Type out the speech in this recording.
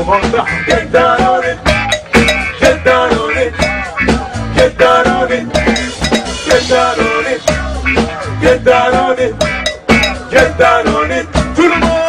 Come on now, get down on it. Get down on it. Get down on it. Get down on it. Get down on it. Get down on it. Tout le monde.